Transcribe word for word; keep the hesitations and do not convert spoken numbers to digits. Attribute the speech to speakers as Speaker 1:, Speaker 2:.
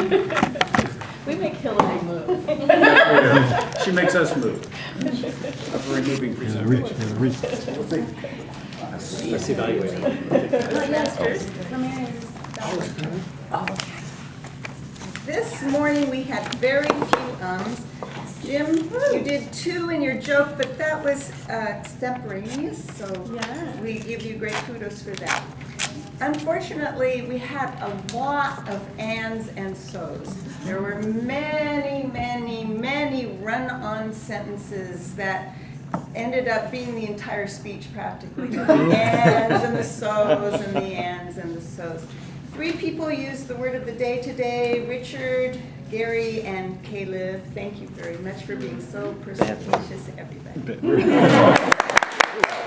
Speaker 1: We make Hilary move.
Speaker 2: She makes us move. A very moving presenter.
Speaker 3: Let's evaluate it.
Speaker 1: Masters.
Speaker 4: This morning we had very few ums. Jim, you did two in your joke, but that was uh, extemporaneous, so
Speaker 1: Yeah.
Speaker 4: we give you great kudos for that. Unfortunately, we had a lot of ands and so's. There were many, many, many run-on sentences that ended up being the entire speech practically. The ands and the so's and the ands and the so's. Three people used the word of the day today: Richard, Gary, and Caleb. Thank you very much for being so perspicacious, everybody.